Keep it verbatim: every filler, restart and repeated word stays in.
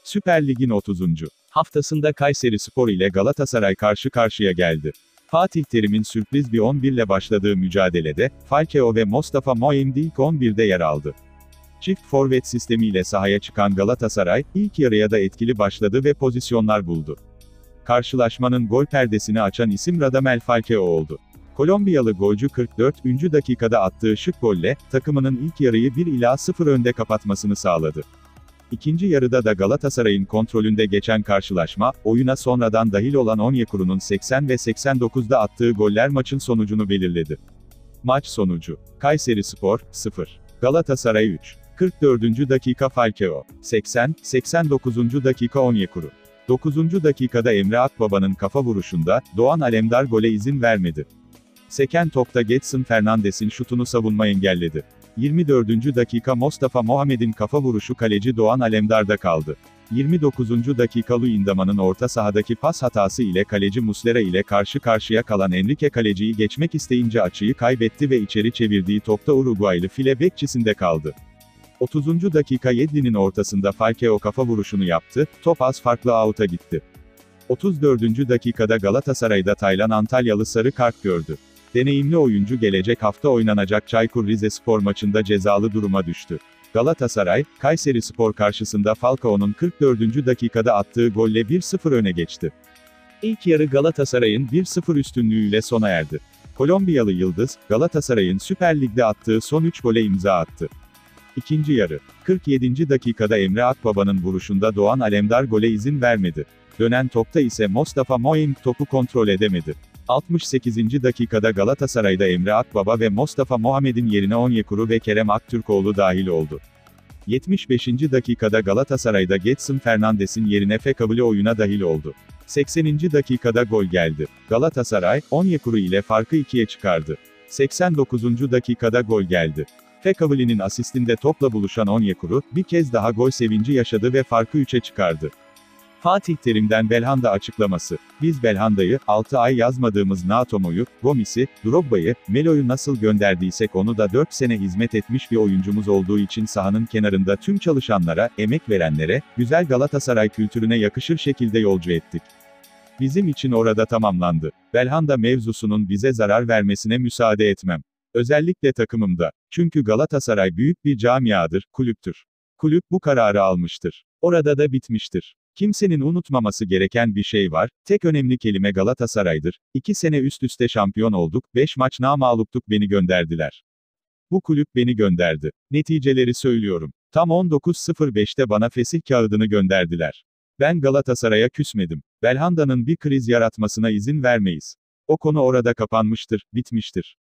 Süper Lig'in otuzuncu haftasında Kayserispor ile Galatasaray karşı karşıya geldi. Fatih Terim'in sürpriz bir on bir ile başladığı mücadelede, Falcao ve Mustafa Muhammed ilk on birde yer aldı. Çift forvet sistemiyle sahaya çıkan Galatasaray, ilk yarıya da etkili başladı ve pozisyonlar buldu. Karşılaşmanın gol perdesini açan isim Radamel Falcao oldu. Kolombiyalı golcü kırk dördüncü dakikada attığı şık golle, takımının ilk yarıyı bir ila sıfır önde kapatmasını sağladı. İkinci yarıda da Galatasaray'ın kontrolünde geçen karşılaşma, oyuna sonradan dahil olan Onyekuru'nun seksen ve seksen dokuzda attığı goller maçın sonucunu belirledi. Maç sonucu: Kayserispor, sıfır. Galatasaray üç. kırk dördüncü dakika Falcao. seksen, seksen dokuzuncu dakika Onyekuru. dokuzuncu dakikada Emre Akbaba'nın kafa vuruşunda, Doğan Alemdar gole izin vermedi. Seken topta Gedson Fernandes'in şutunu savunma engelledi. yirmi dördüncü dakika Mustafa Muhammed'in kafa vuruşu kaleci Doğan Alemdar'da kaldı. yirmi dokuzuncu dakika Luyendama'nın orta sahadaki pas hatası ile kaleci Muslera ile karşı karşıya kalan Enrique kaleciyi geçmek isteyince açıyı kaybetti ve içeri çevirdiği topta Uruguaylı file bekçisinde kaldı. otuzuncu dakika Yedlin'in ortasında Falcao kafa vuruşunu yaptı, top az farklı out'a gitti. otuz dördüncü dakikada Galatasaray'da Taylan Antalyalı sarı kart gördü. Deneyimli oyuncu gelecek hafta oynanacak Çaykur Rizespor maçında cezalı duruma düştü. Galatasaray, Kayserispor karşısında Falcao'nun kırk dördüncü dakikada attığı golle bir sıfır öne geçti. İlk yarı Galatasaray'ın bir sıfır üstünlüğüyle sona erdi. Kolombiyalı Yıldız, Galatasaray'ın Süper Lig'de attığı son üç gole imza attı. İkinci yarı, kırk yedinci dakikada Emre Akbaba'nın vuruşunda Doğan Alemdar gole izin vermedi. Dönen topta ise Mustafa Muhammed topu kontrol edemedi. altmış sekizinci dakikada Galatasaray'da Emre Akbaba ve Mustafa Muhammed'in yerine Onyekuru ve Kerem Aktürkoğlu dahil oldu. yetmiş beşinci dakikada Galatasaray'da Gedson Fernandes'in yerine Fekavli oyuna dahil oldu. sekseninci dakikada gol geldi. Galatasaray, Onyekuru ile farkı ikiye çıkardı. seksen dokuzuncu dakikada gol geldi. Fekavli'nin asistinde topla buluşan Onyekuru, bir kez daha gol sevinci yaşadı ve farkı üçe çıkardı. Fatih Terim'den Belhanda açıklaması: "Biz Belhanda'yı, altı ay yazmadığımız Natomo'yu, Gomis'i, Drogba'yı, Melo'yu nasıl gönderdiysek onu da dört sene hizmet etmiş bir oyuncumuz olduğu için sahanın kenarında tüm çalışanlara, emek verenlere, güzel Galatasaray kültürüne yakışır şekilde yolcu ettik. Bizim için orada tamamlandı. Belhanda mevzusunun bize zarar vermesine müsaade etmem. Özellikle takımımda. Çünkü Galatasaray büyük bir camiadır, kulüptür. Kulüp bu kararı almıştır. Orada da bitmiştir. Kimsenin unutmaması gereken bir şey var, tek önemli kelime Galatasaray'dır. İki sene üst üste şampiyon olduk, beş maç namağluptuk, beni gönderdiler. Bu kulüp beni gönderdi. Neticeleri söylüyorum. Tam on dokuz beşte bana fesih kağıdını gönderdiler. Ben Galatasaray'a küsmedim. Belhanda'nın bir kriz yaratmasına izin vermeyiz. O konu orada kapanmıştır, bitmiştir.